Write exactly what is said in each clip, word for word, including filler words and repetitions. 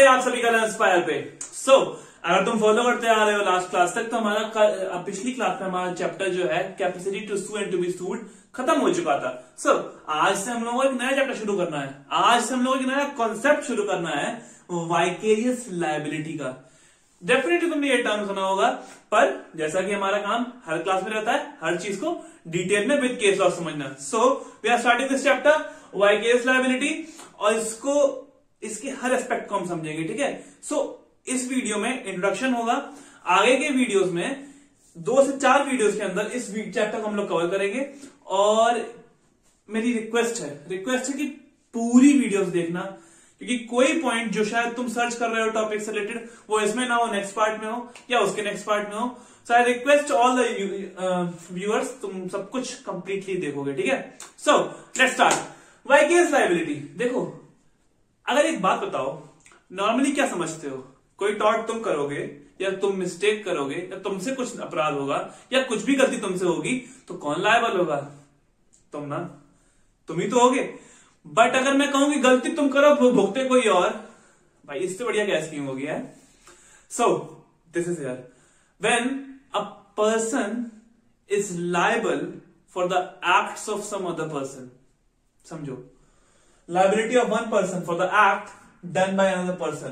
आप सभी का इंस्पायर पे। सो so, अगर तुम फॉलो करते आ रहे हो लास्ट क्लास तक तो हमारा पिछली क्लास में हमारा चैप्टर जो है capacity to sue and to be sued खत्म हो चुका था। सो so, आज से हम लोगों को एक नया चैप्टर शुरू करना है। आज से हम लोगों को एक नया कॉन्सेप्ट शुरू करना है वाइकेरियस लायबिलिटी का। डेफिनेटली तुमने ये टर्म सुना होगा, पर जैसा कि हमारा काम हर क्लास में रहता है हर चीज को डिटेल में विद केस लॉ समझना। So we are starting this chapter vicarious liability और इसको इसके हर एस्पेक्ट को हम समझेंगे, ठीक है। सो so, इस वीडियो में इंट्रोडक्शन होगा। आगे के वीडियोस में दो से चार वीडियोस के अंदर इस चैप्टर को हम लोग कवर करेंगे। और मेरी रिक्वेस्ट है रिक्वेस्ट है कि पूरी वीडियोस देखना, क्योंकि कोई पॉइंट जो शायद तुम सर्च कर रहे हो टॉपिक से रिलेटेड वो इसमें ना हो, नेक्स्ट पार्ट में हो या उसके नेक्स्ट पार्ट में हो। So I request all the viewers तुम सब कुछ कंप्लीटली देखोगे, ठीक है। So let's start vicarious liability. देखो, अगर एक बात बताओ, नॉर्मली क्या समझते हो, कोई टॉर्ट तुम करोगे या तुम मिस्टेक करोगे या तुमसे कुछ अपराध होगा या कुछ भी गलती तुमसे होगी तो कौन लायबल होगा? तुम ना, तुम ही तो होगे। बट अगर मैं कहूं कि गलती तुम करो वो भुगते कोई और, भाई इससे बढ़िया क्या स्कीम होगी है। So this is here when a person is liable for the acts of some other person. समझो, liability of one person for the act done by another person।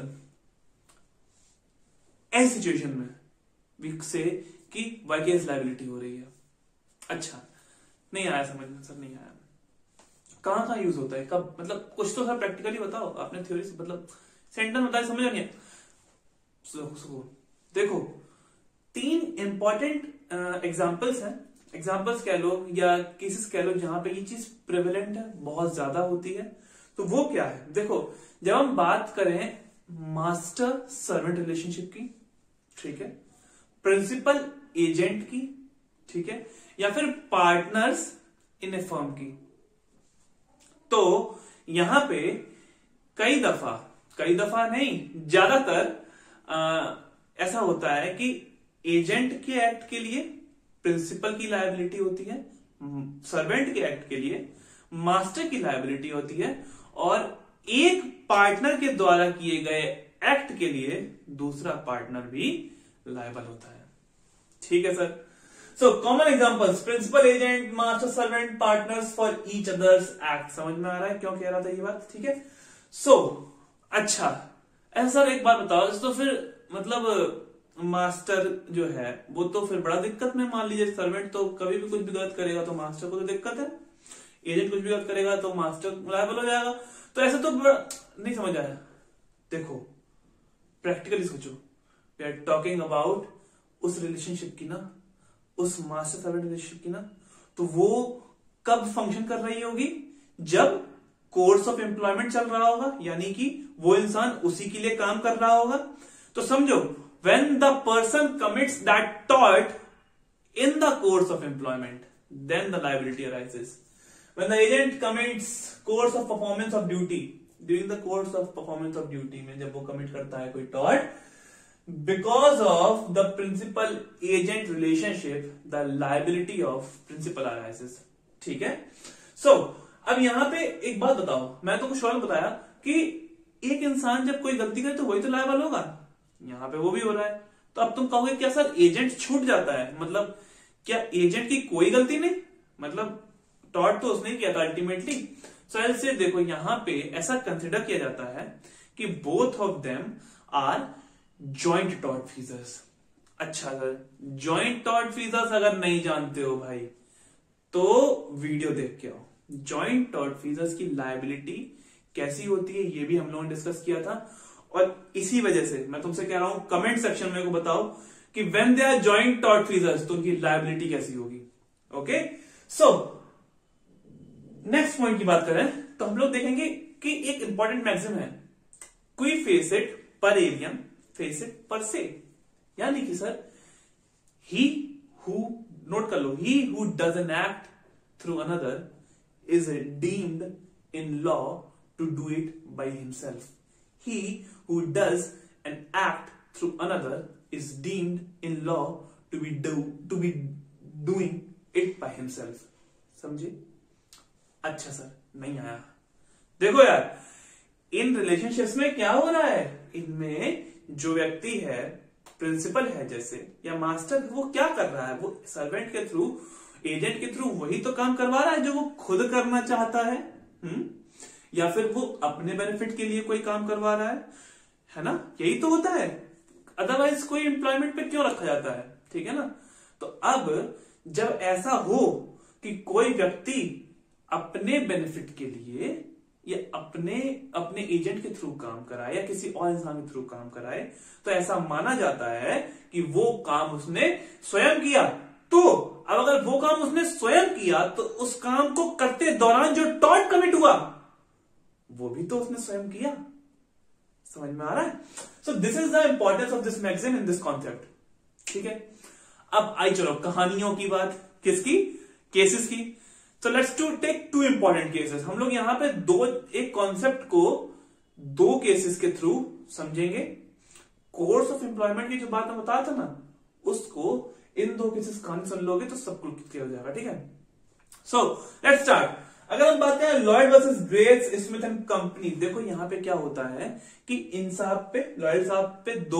ऐसी सिचुएशन में वी से कि vicarious liability हो रही है। अच्छा, नहीं आया समझ में सर? नहीं आया। कहां कहां यूज होता है, कब, मतलब कुछ तो सर प्रैक्टिकली बताओ, आपने थ्योरी से मतलब सेंटेंस बताया समझ नहीं है। देखो, तीन इंपॉर्टेंट एग्जांपल्स हैं, एग्जांपल्स कह लो या केसेस कह लो जहां पे ये चीज प्रेवलेंट है, बहुत ज्यादा होती है। तो वो क्या है? देखो, जब हम बात करें मास्टर सर्वेंट रिलेशनशिप की, ठीक है, प्रिंसिपल एजेंट की, ठीक है, या फिर पार्टनर्स इन ए फर्म की, तो यहां पे कई दफा कई दफा नहीं ज्यादातर ऐसा होता है कि एजेंट के एक्ट के लिए प्रिंसिपल की लायबिलिटी होती है, सर्वेंट के एक्ट के लिए मास्टर की लायबिलिटी होती है, और एक पार्टनर के द्वारा किए गए एक्ट के लिए दूसरा पार्टनर भी लायबल होता है। ठीक है sir. So common examples, principal agent, master servant, partners for each others act. समझ में आ रहा है क्यों कह रहा था ये बात? ठीक है। सो so, अच्छा, ऐसा सर एक बात बताओ, तो फिर मतलब मास्टर जो है वो तो फिर बड़ा दिक्कत में, मान लीजिए सर्वेंट तो कभी भी कुछ भी गलत करेगा तो मास्टर को तो दिक्कत है, एजेंट कुछ भी गलत करेगा तो मास्टर लायबल हो जाएगा, तो ऐसे तो नहीं समझ आया। देखो, प्रैक्टिकली सोचो, वी आर टॉकिंग अबाउट उस रिलेशनशिप की ना, उस मास्टर सर्वेंट रिलेशनशिप की ना, तो वो कब फंक्शन कर रही होगी? जब कोर्स ऑफ एम्प्लॉयमेंट चल रहा होगा, यानी कि वो इंसान उसी के लिए काम कर रहा होगा। तो समझो, when the person commits that tort in the course of employment, then the liability arises. When the agent commits course of performance of duty, during the course of performance of duty में जब वो commit करता है कोई tort, because of the principal agent relationship, the liability of principal arises. ठीक है। so अब यहां पे एक बात बताओ, मैं तो कुछ और बताया कि एक इंसान जब कोई गलती करे तो वही तो लायबल होगा, यहां पे वो भी हो रहा है। तो अब तुम कहोगे क्या सर एजेंट छूट जाता है, मतलब क्या एजेंट की कोई गलती नहीं, मतलब टॉर्ट तो उसने किया था अल्टीमेटली। सो ऐसे देखो, यहां पे ऐसा कंसिडर किया जाता है कि both of them are joint tort feasors. अच्छा सर, जॉइंट टॉर्ट फीजर्स अगर नहीं जानते हो भाई तो वीडियो देख के आओ। जॉइंट टॉर्ट फीजर्स की लायबिलिटी कैसी होती है ये भी हम लोगों ने डिस्कस किया था, और इसी वजह से मैं तुमसे कह रहा हूं कमेंट सेक्शन में को बताओ कि when they are joint tort feasors तो उनकी लायबिलिटी कैसी होगी। ओके, सो नेक्स्ट पॉइंट की बात करें तो हम लोग देखेंगे कि एक इंपॉर्टेंट मैक्सिम है, क्वी फेसिट पर एलियन फेसिट पर से, यानी कि सर ही हु, नोट कर लो, he who does an act through another is deemed in law to do it by himself. He who does an act through another is deemed in law to be do to be doing it by himself। समझे? अच्छा sir, नहीं आया। देखो यार, in relationships में क्या हो रहा है, इनमें जो व्यक्ति है, प्रिंसिपल है जैसे या मास्टर, वो क्या कर रहा है, वो सर्वेंट के थ्रू, एजेंट के थ्रू वही तो काम करवा रहा है जो वो खुद करना चाहता है, हम्म या फिर वो अपने बेनिफिट के लिए कोई काम करवा रहा है, है ना, यही तो होता है। अदरवाइज कोई एम्प्लॉयमेंट पे क्यों रखा जाता है, ठीक है ना। तो अब जब ऐसा हो कि कोई व्यक्ति अपने बेनिफिट के लिए या अपने अपने एजेंट के थ्रू काम कराए या किसी और इंसान के थ्रू काम कराए, तो ऐसा माना जाता है कि वो काम उसने स्वयं किया। तो अब अगर वो काम उसने स्वयं किया तो उस काम को करते दौरान जो टॉर्ट कमिट हुआ वो भी तो उसने स्वयं किया। समझ में आ रहा है। So this is the importance of this magazine in this concept, ठीक है। अब आई चलो कहानियों की बात, किसकी, केसेस की। तो let's to take two important cases. हम लोग यहां पे दो, एक कॉन्सेप्ट को दो केसेस के थ्रू समझेंगे। कोर्स ऑफ एम्प्लॉयमेंट की जो बात मैं बताया था ना, उसको इन दो केसेस कहानी सुन लोगे तो सब कुछ क्लियर हो जाएगा, ठीक है। So let's start. अगर हम बात करें Lloyd versus Grace Smith and company, देखो यहां पे क्या होता है कि इन साहब पे, लॉयड साहब पे दो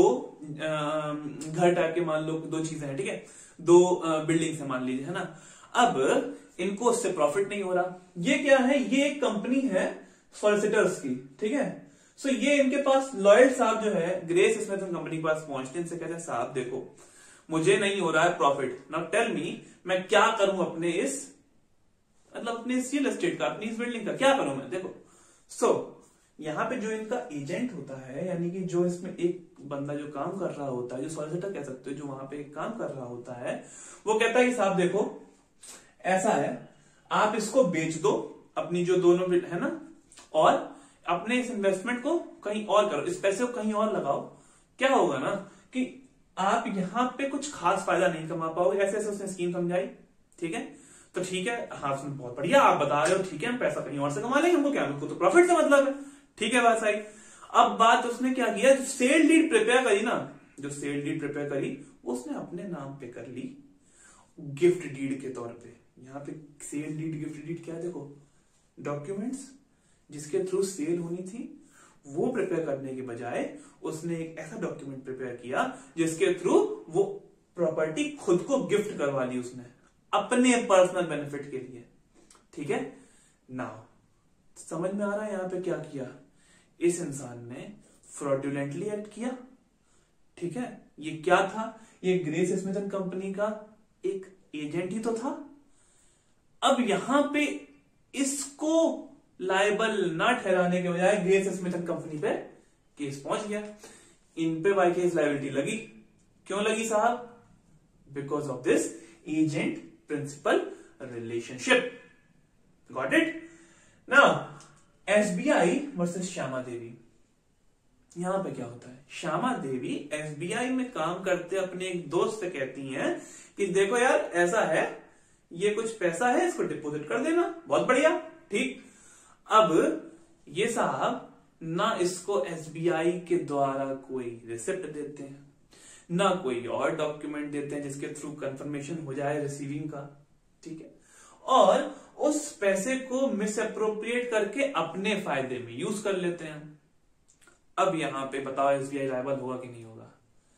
घर टाइप के मान लो दो चीजें हैं, ठीक है, दो बिल्डिंग्स है मान लीजिए, है ना। अब इनको उससे प्रॉफिट नहीं हो रहा। ये क्या है, ये एक कंपनी है सॉलिसिटर्स की, ठीक है। सो so, ये इनके पास लॉयड साहब जो है ग्रेस स्मिथ एंड कंपनी के पास पहुंचते हैं, इनसे कहते हैं साहब देखो मुझे नहीं हो रहा है प्रॉफिट, नाउ टेल मी मैं क्या करूं अपने इस, मतलब अपने इस रियल एस्टेट का, अपनी इस बिल्डिंग का क्या करूं मैं। देखो सो so, यहाँ पे जो इनका एजेंट होता है, यानी कि जो इसमें एक बंदा जो काम कर रहा होता है, जो सॉलिसिटर कह सकते हो, जो वहां पे काम कर रहा होता है, वो कहता है कि साहब देखो ऐसा है, आप इसको बेच दो अपनी जो दोनों है ना, और अपने इस इन्वेस्टमेंट को कहीं और करो, इस पैसे को कहीं और लगाओ। क्या होगा ना कि आप यहां पे कुछ खास फायदा नहीं कमा पाओगे। ऐसे ऐसे उसने स्कीम समझाई, ठीक है। तो ठीक है, हाँ बहुत बढ़िया आप बता रहे हो, ठीक है हम पैसा कहीं और से कमा लेंगे, हमको क्या, हमको तो प्रॉफिट से मतलब है, ठीक है बात सही। अब बात उसने क्या किया, जो सेल डीड प्रिपेयर करी ना, जो सेल डीड प्रिपेयर करी उसने अपने नाम पे कर ली, गिफ्ट डीड के तौर पे। यहाँ पे सेल डीड गिफ्ट डीड क्या है, देखो डॉक्यूमेंट्स जिसके थ्रू सेल होनी थी वो प्रिपेयर करने के बजाय उसने एक ऐसा डॉक्यूमेंट प्रिपेयर किया जिसके थ्रू वो प्रॉपर्टी खुद को गिफ्ट करवा ली उसने अपने पर्सनल बेनिफिट के लिए, ठीक है। नाउ समझ में आ रहा है यहां पे क्या किया, इस इंसान ने फ्रॉडुलेंटली एक्ट किया, ठीक है। ये क्या था, ये ग्रेस स्मिथ एंड कंपनी का एक एजेंट ही तो था। अब यहां पे इसको लायबल ना ठहराने के बजाय ग्रेस स्मिथ एंड कंपनी पे केस पहुंच गया, इन पे बाय केस लायबिलिटी लगी। क्यों लगी साहब, because of this agent principal relationship. Got it. Now SBI versus Shyama Devi, यहां पे क्या होता है, श्यामा देवी एसबीआई में काम करते अपने एक दोस्त से कहती हैं कि देखो यार ऐसा है, ये कुछ पैसा है इसको डिपॉजिट कर देना, बहुत बढ़िया, ठीक। अब ये साहब ना इसको एसबीआई के द्वारा कोई रिसिप्ट देते हैं, ना कोई और डॉक्यूमेंट देते हैं जिसके थ्रू कंफर्मेशन हो जाए रिसीविंग का, ठीक है। और उस पैसे को मिस अप्रोप्रिएट करके अपने फायदे में यूज कर लेते हैं। अब यहां पे बताओ एसबीआई लायबल होगा कि नहीं होगा,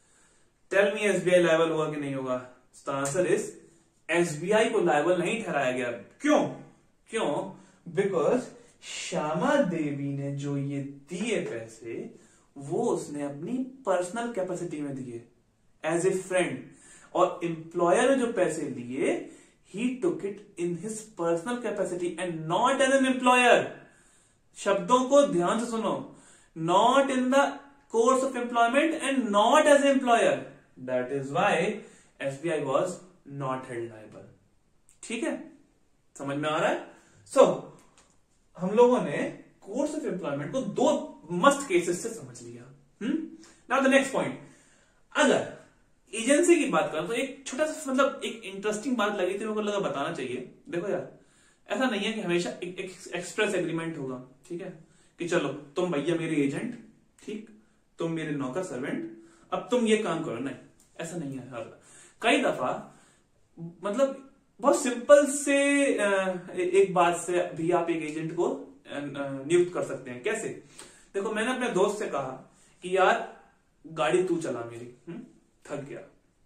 टेल मी एसबीआई लायबल होगा कि नहीं होगा। द आंसर इज एसबीआई को लायबल नहीं ठहराया गया। क्यों, क्यों, बिकॉज श्यामा देवी ने जो ये दिए पैसे वो उसने अपनी पर्सनल कैपेसिटी में दिए एज ए फ्रेंड, और एम्प्लॉयर ने जो पैसे लिए he took it in his personal capacity and not as an employer. शब्दों को ध्यान से सुनो, not in the course of employment and not as employer, that is why SBI was not held liable, ठीक है। समझ में आ रहा है। सो so, हम लोगों ने कोर्स ऑफ एम्प्लॉयमेंट को दो मस्ट केसेस से समझ लिया। Hmm now the next point, अगर एजेंसी की बात करें तो एक छोटा सा मतलब एक इंटरेस्टिंग बात लगी थी, मेरे को लगा बताना चाहिए। देखो यार ऐसा नहीं है कि हमेशा एक, एक एक्सप्रेस एग्रीमेंट होगा, ठीक है, कि चलो तुम भैया मेरे एजेंट, ठीक, तुम मेरे नौकर सर्वेंट, अब तुम ये काम करो, नहीं ऐसा नहीं है। कई दफा मतलब बहुत सिंपल से एक बात से भी आप एक एजेंट को नियुक्त कर सकते हैं। कैसे, देखो मैंने अपने दोस्त से कहा कि यार गाड़ी तू चला मेरी, हुँ? थक गया।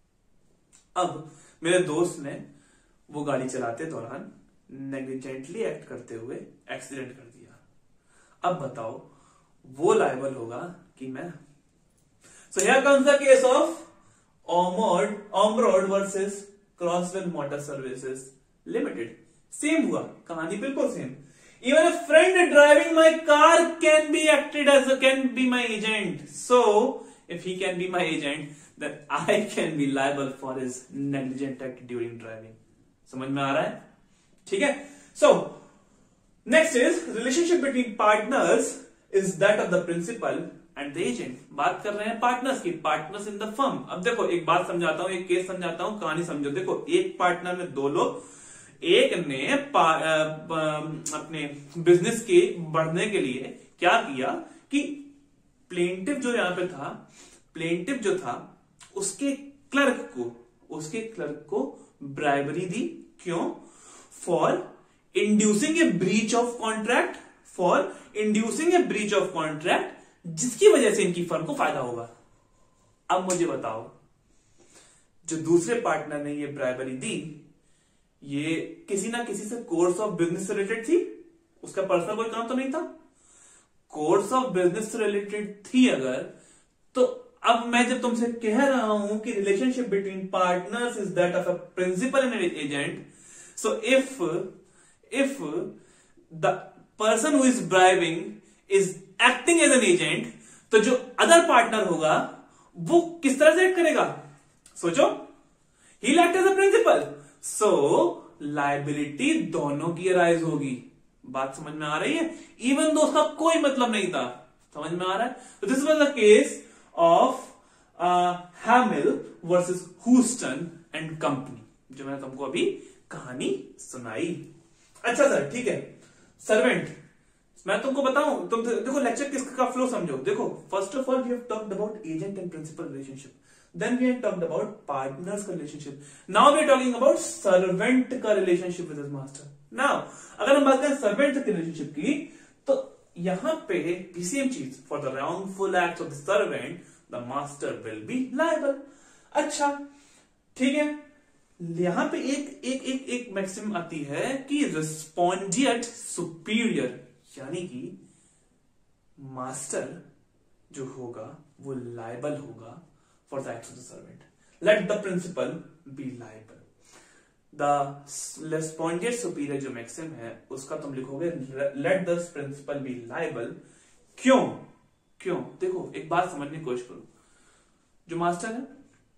अब मेरे दोस्त ने वो गाड़ी चलाते दौरान नेग्लिजेंटली एक्ट करते हुए एक्सीडेंट कर दिया। अब बताओ वो लायबल होगा कि मैं? So here comes the case of Ormrod Ormrod versus Crosswell motor services limited. Same हुआ, कहानी बिल्कुल same. Even a friend driving my car can be acted as a can be my agent. So, if he can be my agent, then I can be liable for his negligent act during driving. समझ में आ रहा है? ठीक है? So, next is relationship between partners is that of the principal and the agent. बात कर रहे हैं पार्टनर्स की, पार्टनर्स इन द फर्म। अब देखो एक बात समझाता हूं, एक केस समझाता हूं, कहानी समझो। देखो एक पार्टनर में दो लोग, एक ने पा, अपने बिजनेस के बढ़ने के लिए क्या किया कि प्लेंटिव जो यहां पे था, प्लेंटिव जो था उसके क्लर्क को उसके क्लर्क को ब्राइबरी दी। क्यों? For inducing a breach of contract, for inducing a breach of contract जिसकी वजह से इनकी फर्म को फायदा होगा। अब मुझे बताओ, जो दूसरे पार्टनर ने ये ब्राइबरी दी, ये किसी ना किसी से कोर्स ऑफ बिजनेस से रिलेटेड थी? उसका पर्सनल कोई काम तो नहीं था। कोर्स ऑफ बिजनेस से रिलेटेड थी अगर, तो अब मैं जब तुमसे कह रहा हूं कि relationship between partners is that of a principal and agent, so if if the person who is bribing is acting as an agent, तो जो अदर पार्टनर होगा वो किस तरह से एक्ट करेगा? सोचो, ही act as a principal, so liability दोनों की अराइज होगी। बात समझ में आ रही है? इवन दो उसका कोई मतलब नहीं था। समझ में आ रहा है? तो this was the case of Hamlyn versus Houston and company, जो मैंने तुमको अभी कहानी सुनाई। अच्छा सर, ठीक है। सर्वेंट, मैं तुमको बताऊं, तुम देखो लेक्चर किसका फ्लो समझो। देखो first of all we have talked about agent and principal relationship, then we have talked about partners का relationship, now we are talking about servant का relationship with his master। now अगर हम बात करें servant के relationship की, तो यहां पे भी सेम चीज, for the wrongful acts of the servant the master will be liable। अच्छा ठीक है, यहां पे एक एक एक एक मैक्सिम आती है कि रिस्पोंडिएट सुपीरियर, यानी कि मास्टर जो होगा वो लायबल होगा for the acts of the servant. Let the principal be liable. The respondeat superior जो maxim है उसका तुम लिखोगे let the principal be liable। क्यों? क्यों? देखो एक बात समझने की कोशिश करो। जो मास्टर है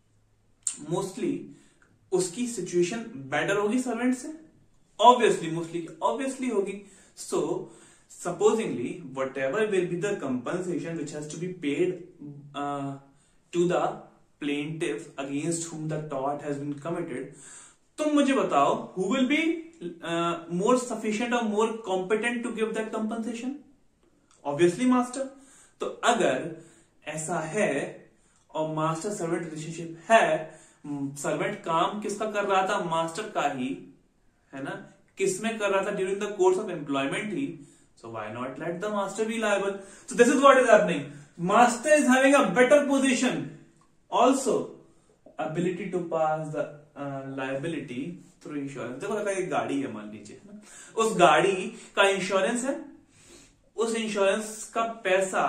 मोस्टली उसकी सिचुएशन बेटर होगी सर्वेंट से, ऑब्वियसली मोस्टली ऑब्वियसली होगी। So supposingly whatever will be the compensation which has to be paid uh, to the plaintiff against whom the tort has been committed, तुम मुझे बताओ who will be uh, more sufficient or more competent to give that compensation? Obviously master। तो अगर ऐसा है और master servant relationship है, servant काम किसका कर रहा था? मास्टर का ही, है ना? किसमें कर रहा था? During the course of employment ही। So why not let the master be liable? So this is what is happening. Master is having a better position. Also, ability to pass the uh, liability through insurance। देखो लगा एक गाड़ी है मान लीजिए, है ना? उस गाड़ी का इंश्योरेंस है, उस इंश्योरेंस का पैसा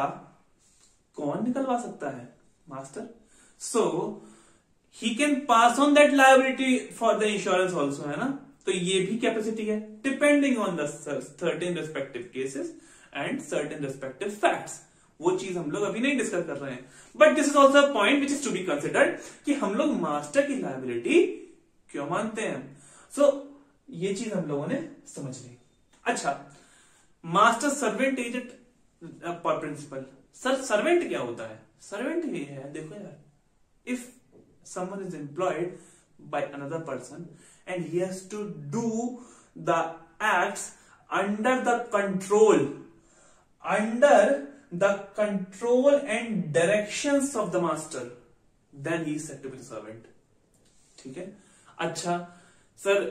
कौन निकलवा सकता है? Master. So he can pass on that liability for the insurance also, है ना? तो ये भी कैपेसिटी है, depending on the certain respective cases and certain respective facts. वो चीज हम लोग अभी नहीं डिस्कस कर रहे हैं, but this is also a point which is to be considered कि हम लोग मास्टर की लायबिलिटी क्यों मानते हैं। सो so, ये चीज हम लोगों ने समझ ली। अच्छा, मास्टर सर्वेंट एजेंट पर प्रिंसिपल। सर सर्वेंट क्या होता है? सर्वेंट ये है, देखो यार, if someone is employed by another person and he has to do the acts under the control under the control and directions of the master, then he is said to be the servant। ठीक है। अच्छा sir,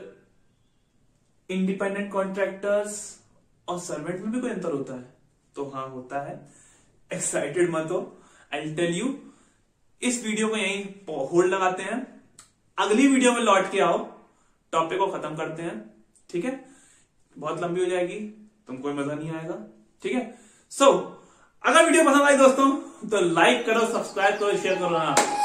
independent contractors और servant में भी कोई अंतर होता है? तो हाँ होता है। एक्साइटेड मत हो, आई टेल यू। इस वीडियो को यहीं होल्ड लगाते हैं, अगली वीडियो में लौट के आओ, टॉपिक को खत्म करते हैं, ठीक है। बहुत लंबी हो जाएगी, तुमको कोई मजा नहीं आएगा, ठीक है। सो so, अगर वीडियो पसंद आई दोस्तों तो लाइक करो, सब्सक्राइब करो, शेयर करो ना।